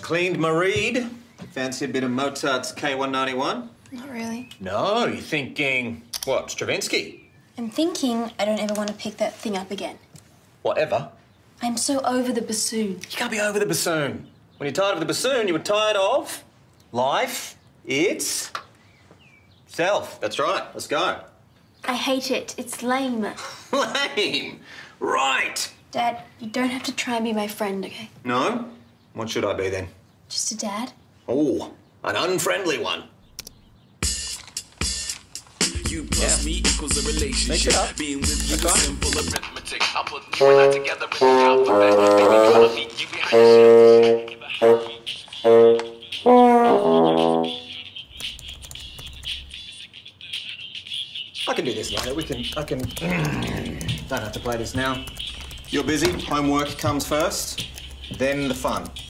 cleaned my reed. Fancy a bit of Mozart's K191? Not really. No, you're thinking, what, Stravinsky? I'm thinking I don't ever want to pick that thing up again. Whatever. I'm so over the bassoon. You can't be over the bassoon. When you're tired of the bassoon, you were tired of life itself. That's right. Let's go. I hate it. It's lame. Lame. Right. Dad, you don't have to try and be my friend, okay? No? What should I be then? Just a dad? Oh, an unfriendly one. You plus me equals a relationship. Mix it up. Being with you Okay. is simple arithmetic. I put you and I together in the alphabet. Baby, gonna meet you behind I can do this later. I can... Don't have to play this now. You're busy. Homework comes first, then the fun.